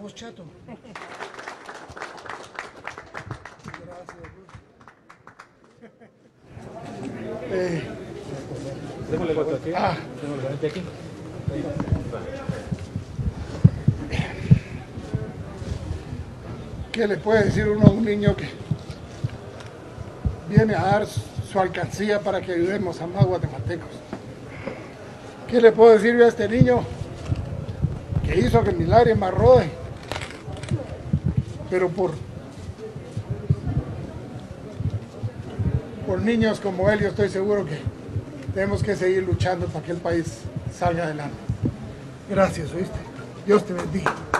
vos, chato. Gracias. Démosle cuatro aquí. Démosle aquí. ¿Qué le puede decir uno a un niño que viene a dar su alcancía para que ayudemos a más guatemaltecos? ¿Qué le puedo decir yo a este niño que hizo que mi lágrima rode? Pero por niños como él, yo estoy seguro que tenemos que seguir luchando para que el país salga adelante. Gracias, ¿oíste? Dios te bendiga.